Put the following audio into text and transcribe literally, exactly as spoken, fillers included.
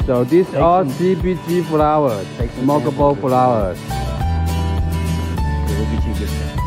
So these Take are some, C B G flowers, take some smokable samples. flowers. It will get you good.